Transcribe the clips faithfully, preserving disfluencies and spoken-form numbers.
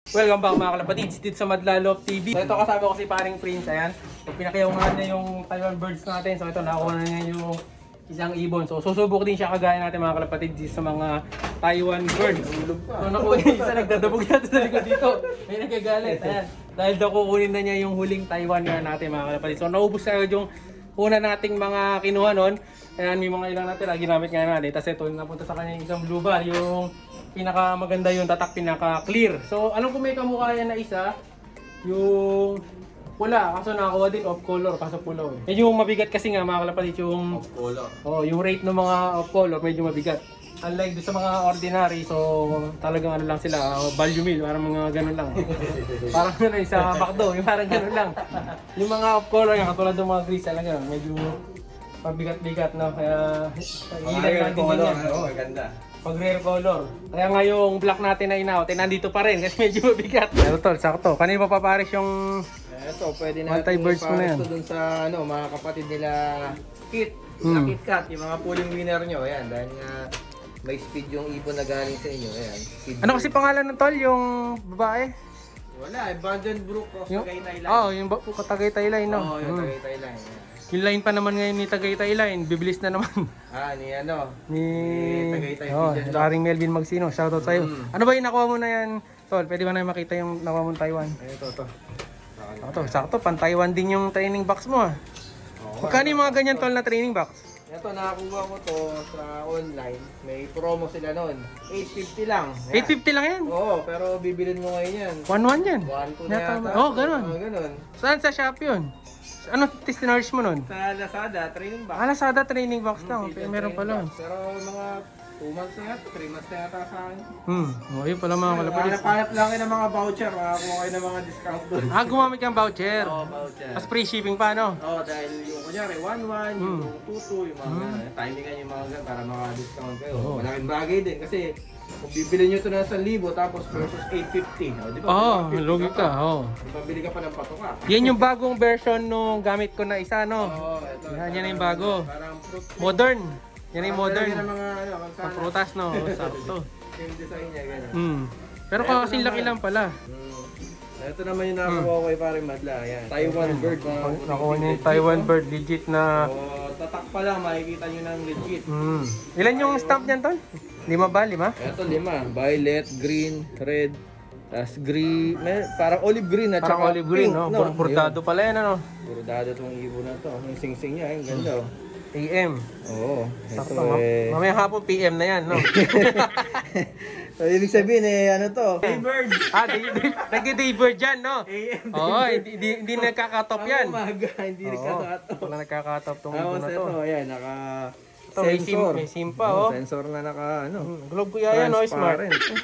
Welcome back mga kalapatids dito sa Madlalop T V. So ito kasama ko si Paring Prince, ayan. So pinakyaungan niya yung Taiwan birds natin. So ito nakuha na niya yung isang ibon. So susubok din siya kagaya natin mga kalapatids dito sa mga Taiwan birds. So nakuha niya isa, nagdadabog natin sa likod dito. May nagagalit, ayan. Dahil daw kukunin na niya yung huling Taiwan nga natin mga kalapatids. So naubos na yung una nating mga kinuha nun. Ayan, may mga ilang natin, ginamit nga natin. Tapos ito, napunta sa kanya yung isang blue bar, yung pinaka maganda yung tatak, pinaka clear. So anong kung may kamukha yan na isa, yung pula, kaso nakakuha din off color, kaso pulaw eh. Medyo mabigat kasi nga mga kalapatid yung off color. Oh, yung rate ng mga off color medyo mabigat. Unlike do sa mga ordinary, so talagang ano lang sila, uh, value meal, parang mga ganun lang. Parang ano yung sa McDo, yung parang ganun lang. Yung mga off color, yung katulad ng mga gris, talaga medyo mabigat-bigat na, kaya ilagay natin ganyan. Oo, maganda. Pag rare color. Kaya nga yung black natin na inaot, eh, nandito pa rin kasi medyo mabigat. Ito tol, sakto. Kanina pa papares yung Ito, pwede natin multi-birds mo na yan. ipares dun sa ano, mga kapatid nila Kit. Hmm. Sa KitKat, yung mga pooling winner nyo. Ayan, dahil nga may speed yung ibon na galing sa inyo. Ayan. Speed Ano kasi pangalan ng tol, yung babae? Wala, eh, Banjan Brook Cross Yung, Tagaytay Line. oh, yung Tagaytay Line, no? Oo, yung Hmm. Tagaytay Line. Ayan. Yung line pa naman ngayon ni Tagaytay Line, bibilis na naman. Ah, ni ano? Ni, Ni Tagaytay oh, Pigeon Lock. Aring Melvin Magsino, shoutout sa'yo. Mm. Ano ba yung nakuha mo na yan, tol? Pwede ba na makita yung nakuha mo Taiwan? Ito, ito. Sakto, sakto, pan Taiwan din yung training box mo ah. Magkano yung mga ganyan tol na training box? Ito, nakakuha ko to sa online. May promo sila noon. eight fifty lang. Ayan. eight fifty lang yan. Oo, pero bibilin mo ngayon yan. one one yan. one two na Yata- yata. Oo, ganun. Oo, ganun. Saan sa shop yun? Ano testinars mo nun? Sa Lazada, training box. Ah, Lazada training box lang. Hmm, Okay, meron pala. box. Pero mga two months na yata, three months na yata sa akin. Hmm, oh, yun pala mga kalapagis. Hanap-hanap lang kayo ng mga voucher, makakuha kayo ng mga discount doon. Ah, gumamit kang voucher. Oo, voucher. Tapos free shipping pa, no? Oo, dahil yung kunyari, one one, yung Hmm. two two, yung mga Hmm. hmm. timingan yung mga ganun para maka-discount kayo. Oo. Malaking bagay din kasi kung bibili nyo ito na one thousand tapos versus eight fifty. Oh, di ba? Oo, one fifty lugi ka. Oh. Pabili ka pa ng patoka. Yan yung bagong version nung gamit ko na isa, no? Oo, ito. Yan, yan yung bago. Parang fruit. Modern. Yan yung modern. Yan ang mga ano, Sa mansanas. prutas, no? Sakto. Yung design niya, gano'n. Hmm. Pero Eto kasi laki naman. lang pala. Mm. Ito naman yung nakakuha ko kay Paring Madla. Ayan. Taiwan bird. Mga Nakuha niya yung Taiwan bird, legit na. So, tatak pa lang, makikita nyo ng legit. Hmm. Ilan yung stamp niyan, tol? Lima ba? Lima? Ito lima. Violet, green, red, tas green, may, parang olive green at Parang saka olive green, pink, no? no? Bordado pala yan, ano? Yun. Bordado tong ibon na to. Yung sing-sing niya, yung ganda. oh. A M. Oo. Sakto, Ito ma- eh. Mamaya hapon P M na yan, no? So, ibig sabihin eh, ano to? Daybird! ah, nag-daybird dyan, no? A M. Oo, hindi, hindi, hindi nagkakatop yan. Ang umaga, hindi rin Oo, kakato. wala nagkakatop tong Tapos ibon na ito, to. ayan, naka Ito, may sim, may sim pa, oh. Sensor na naka, ano. Hmm, Globe kuya yan, no? Smart.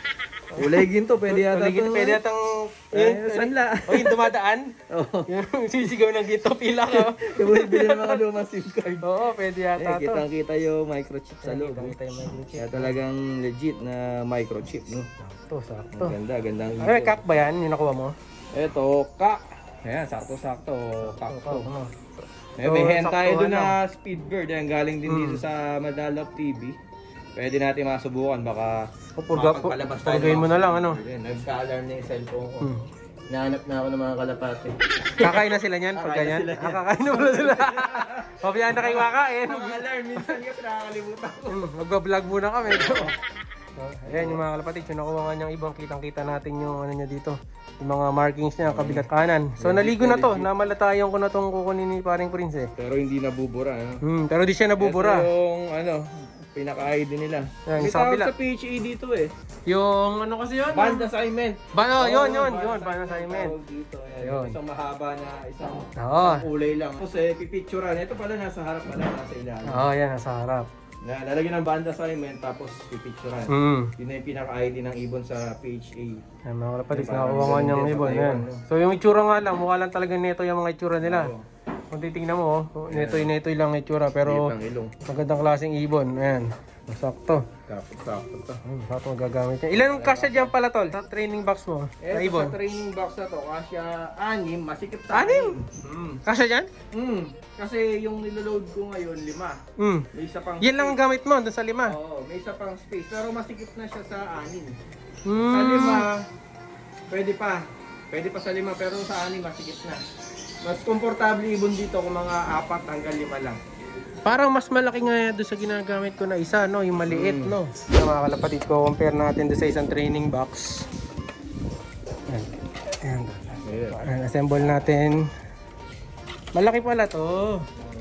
Kulay ginto, pwede yata Paligid, to. pwede yatang... Eh, sanla. O, yung dumadaan. Oo. Yung sisigaw ng gito, pila ka. Yung bibili ng mga lumang SIM card. Oo, pwede Eh, yata to. kitang-kita yung microchip sa loob. Kita yung microchip. Kaya talagang legit na microchip, no? Ito, sakto. Ang ganda, gandang Ay, ibon. kak ba yan? Yung nakuha mo? Ito, kak. Ayan, sakto-sakto. Kak Ito, to. ano? Eh, So, may hen tayo sakto doon ano. na speedbird. Ayan, galing din Hmm. dito sa Madalop T V. Pwede natin masubukan. Baka O, purga, makapagpalabas tayo purgay ng mo na lang, ano? Ayan, nagka-alarm na yung cellphone ko. Hmm. Nahanap na ako ng mga kalapate. Kakain na sila niyan pag Kakain na ganyan? sila Ah, kakain na pala sila. Pabayaan na kayo kakain. Mga alarm, minsan kasi nakakalimutan ko. Hmm, Magbablog muna kami. So, ayan yung mga kalapatid, yung nakuha nga niyang ibang kitang-kita natin yung ano niya dito. Yung mga markings niya, kabigat kanan. So naligo na to, namalatayan ko na tong kukunin ni Paring Prince eh. Pero hindi nabubura. Ano? Hmm, pero di siya nabubura. Ito yung ano, pinaka-I D nila. Yan, May sa tawag kabila. sa P H A dito eh. Yung ano kasi yun? Band assignment. Ba, oh, yun, Oo, yun, band yun, band assignment. Tawag dito. Ayan, Yun. Isang mahaba na isang, Oo. isang kulay lang. Tapos eh, pipicturean. Ito pala nasa harap pala, nasa ilalim. Oo, yan, nasa harap. Na, lalagyan ng band assignment tapos pipicturean. Hmm. Yun na yung pinaka-I D ng ibon sa P H A. Yan mga kalapatid, Parang nakakuha nga ganun niyang din sa ibon. Taiwan, Yan. no? So yung itsura nga lang, mukha lang talaga neto yung mga itsura nila. Oo. Kung titignan mo, oh, neto-neto lang ang itsura, pero Liit ng ilong. magandang klaseng ibon. Ayan, masakto. Sakto-sakto to. Hmm, sakto magagamit yan. Ilan ang kasya dyan pala tol? Sa training box mo? Sa Eh, ibon? sa training box na to, kasya anim, masikip sa Anim? Mm. Kasya dyan? Mm. Kasi yung niloload ko ngayon, lima. Hmm. May isa pang Yan lang ang gamit mo, doon sa lima. Oo, may isa pang space. Pero masikip na siya sa anim. Sa Hmm. lima, pwede pa. Pwede pa sa lima, pero sa anim, masigit na. Mas komportable ibon dito kung mga apat hanggang lima lang. Parang mas malaki nga doon sa ginagamit ko na isa, no? Yung maliit, Mm. no? Yung mga kalapatid ko, compare natin doon sa isang training box. Ayan. Ayan. Ayan, assemble natin. Malaki pala to.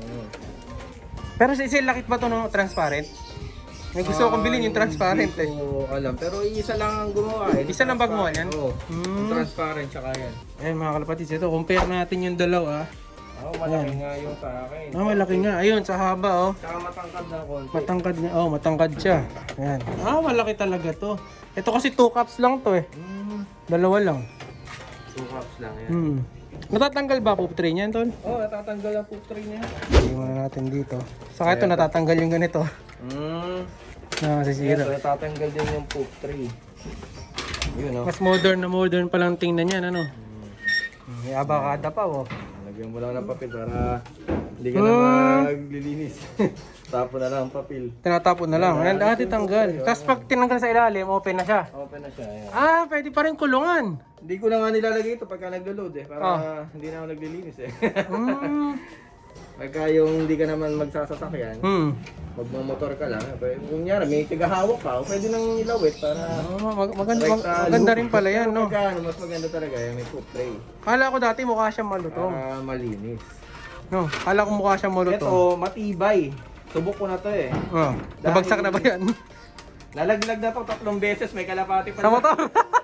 Pero sa isa, lakit ba to no? Transparent? May gusto kong bilhin yung transparent eh. Hindi ko alam, pero isa lang ang gumawa eh. Isa lang ba gumawa yan? Oo. Hmm. Transparent tsaka yan. Ayan mga kalapatid, ito compare natin yung dalawa. Oo, malaki nga yung sa akin. Ah, malaki nga. Ayun, sa haba oh. Tsaka matangkad na konti. Matangkad nga. Oh, matangkad siya. Ayan. Ah, malaki talaga to. Ito kasi two cups lang to eh. Hmm. Dalawa lang. Two cups lang yan. Hmm. Natatanggal ba poop tray niyan, tol? Oo, oh, natatanggal ang poop tray niya. Hindi muna natin dito. Saka ito, natatanggal yung ganito. Hmm. Na masisira. Ito, natatanggal din yung poop tray. Yun oh. Mas modern na modern pa lang tingnan yan, ano? May abakada pa, oh. Lagyan mo lang ng papel para hindi ka na Hmm. maglilinis. Tapo na lang ang papel. Tinatapon na lang. Ayan, dati tanggal. Tapos pag tinanggal sa ilalim, open na siya. Open na siya. Ayan. Ah, pwede pa rin kulungan. Hindi ko na nga nilalagay ito pagka naglo-load eh. Para Ah. hindi na ako naglilinis eh. Hmm. Pagka yung hindi ka naman magsasasakyan, Hmm. magmamotor ka lang. eh, Kung nyara, may tigahawak ka, pwede nang ilawit para... Oh, mag- maganda, like mag- sa maganda loop. rin pala yan, Pero no? pagka, ano, mas maganda talaga yan, may poop tray. Kala ko dati mukha siyang malutong. Para malinis. No, kala ko mukha siyang malutong. Ito, matibay. Subok ko na to eh. Oh, nabagsak na ba yan? Nalaglag na to tatlong beses, may kalapati pa. Sa motor?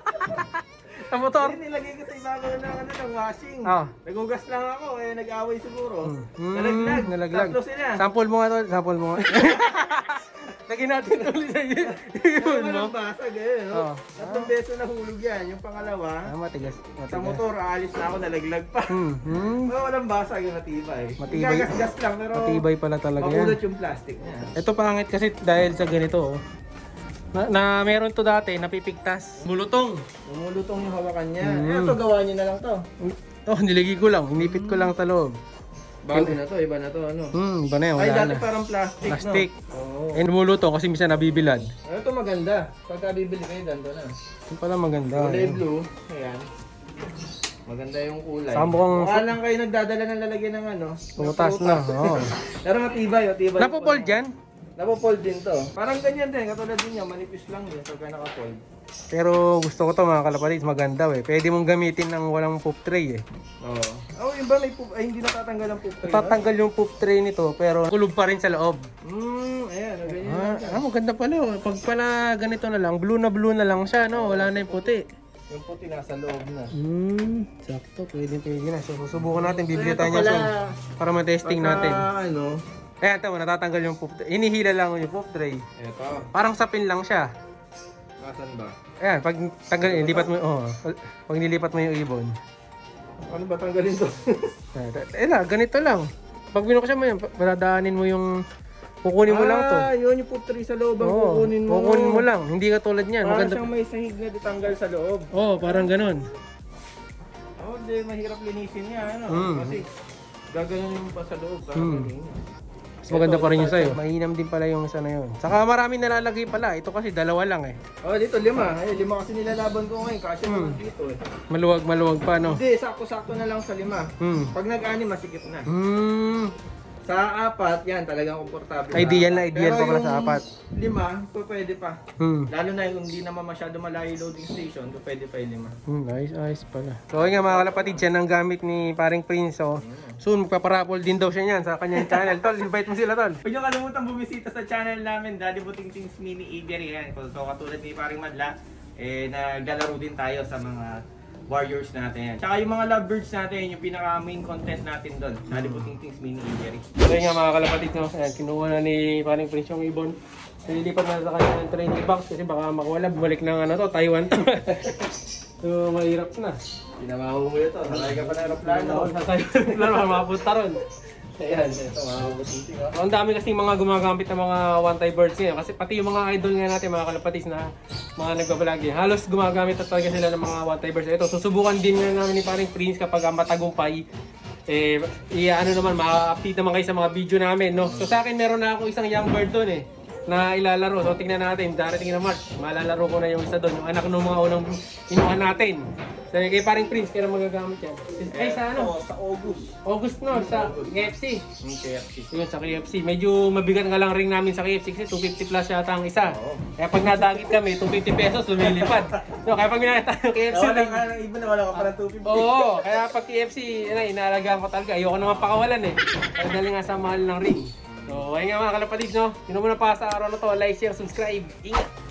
Sa motor? Hindi, nilagay ko sa ibabaw ng, ano, ng washing. Ah. Nagugas lang ako, eh, nag-away siguro. Hmm, Nalaglag. nalaglag. Tatlo sila. Sample mo nga to, sample mo nga. Lagyan natin ulit sa iyo. Yung walang basag eh, no? Oo. Tatlong beses nahulog yan. Yung pangalawa, Ah, matigas. sa matigas. motor, aalis na ako, nalaglag pa. Hmm, hmm. Pero walang basag yung matibay. Matibay. Gagas-gas lang, pero Matibay pala talaga yan. makulot yung plastic niya. Ito pangit kasi dahil sa ganito, oh. Na, na meron to dati, napipigtas. Mulutong. Umulutong yung hawakan niya. Mm. Eh, ito, gawa niyo na lang to. Oh, niligi ko lang. Inipit ko lang sa loob. Bago na to, iba na to, ano? Hmm, iba na yun. Ay, Wala dati na. parang plastic, Plastic. no? Oo. Eh, lumulutong kasi minsan nabibilad. Ano ito maganda. Pagka bibili kayo, dando na. Ito pala maganda. Kulay blue. Ayan. Maganda yung kulay. Saka mukhang- Mukha lang kayo nagdadala ng lalagyan ng ano. Pumutas na. Oo. Pero matibay, matibay. Napopold dyan? Napopold din to. Parang ganyan din, katulad din yan. Manipis lang din pagka nakapold. Pero gusto ko to mga kalapatid, maganda eh. Pwede mong gamitin ng walang poop tray eh. Oo. Oh, yung ba may poop, ay hindi natatanggal ang poop tray? no? Tatanggal yung poop tray nito pero kulob pa rin sa loob. Hmm, ayan, oh, ganyan. Ah, ah, maganda pala. oh. Pag pala ganito na lang, blue na blue na lang siya, no? Wala na yung puti. Yung puti nasa loob na. Hmm, sakto. Pwede, pwede na. So, susubukan natin, bibili Ito tayo niya pala, soon. Para ma-testing pagka, natin. ano, Ayan, tama, natatanggal yung poop tray. Hinihila lang yung poop tray. eto. Parang sapin lang siya. Nasaan ba? Ayan, pag tanggal, lipat mo, oh, pag nilipat mo yung ibon. Ano ba tanggalin to? Eh na, ganito lang. Pag binuksan mo yun, padadaanin mo yung, kukunin mo lang to. Ah, yun yung poop tray sa loob ang Oo, kukunin mo. kukunin mo lang. Hindi ka tulad niyan. Parang Maganda. siyang may sahig na ditanggal sa loob. Oo, oh, parang ganun. Oh, hindi, mahirap linisin niya, ano? Mm. Kasi gaganon yung pa sa loob. Para Mm. malinis. Mas maganda pa rin yung sa'yo. Mainam din pala yung isa na yun. Saka marami nalalagay pala. Ito kasi dalawa lang eh. Oh, dito lima. Ay, lima kasi nilalaban ko ngayon. Kasi Mm. naman dito eh. Maluwag, maluwag pa, no? Hindi, sakto-sakto na lang sa lima. Hmm. Pag nag-anim, masikip na. Hmm. Sa apat, yan, talagang komportable. Ideal na apat. ideal Pero pa pala sa yung apat. Lima, po pwede pa. Hmm. Lalo na yung hindi naman masyado malayo yung loading station, po pwede pa yung lima. Hmm, ayos, ayos pala. So, ayun nga mga kalapatid, yan ang gamit ni paring Prince. So, soon magpaparapol din daw siya niyan sa kanyang channel. Tol, invite mo sila, Tol. Huwag niyo kalimutan bumisita sa channel namin, Daddy Butingting's Mini Aviary. Yan. So katulad ni paring Madla, eh, naglalaro din tayo sa mga warriors natin. Tsaka yung mga lovebirds natin, yung pinaka main content natin doon, Daddy Butingting's Mini Aviary. So, ayun nga mga kalapatid, no? Ayan, kinuha na ni paring Prince yung ibon. Nililipat na sa kanya ng training box kasi baka makuwala. Bumalik ng ano to, Taiwan to. So, mahirap na. Pinamaho mo ito, sakay ka pa ng aeroplano. Sa Taiwan, lalo mapunta ron. Ayan, ito mga butingting. Oh. Ang dami kasi mga gumagamit ng mga one-tie birds ngayon. Kasi pati yung mga idol nga natin, mga kalapatis na mga nagbabalagi, halos gumagamit na talaga sila ng mga one-tie birds. Ito, susubukan din nga namin ni paring Prince kapag ang matagumpay. Eh, iya, ano naman, ma-update naman kayo sa mga video namin, no? So sa akin, meron na ako isang young bird doon eh. na ilalaro. So tingnan natin, darating na March, malalaro ko na yung isa doon, yung anak ng mga unang inuhan natin. So kay paring Prince, kaya magagamit yan. Ay sa ano? Sa August. August no, sa K F C. Yung K F C. Yun, sa K F C. Medyo mabigat nga lang ring namin sa K F C kasi two fifty plus yata ang isa. Oo. Kaya pag nadagit kami, two fifty pesos lumilipad. So kaya pag minakita yung K F C, Wala nga ng iba na wala ka pa ng two fifty. oo, kaya pag K F C, yun, inaalagaan ko talaga. Ayoko naman pakawalan eh. Pero dahil nga sa mahal ng ring. So, ayun nga mga kalapatids, no? Yun muna pa sa araw na to. Like, share, subscribe. Ingat!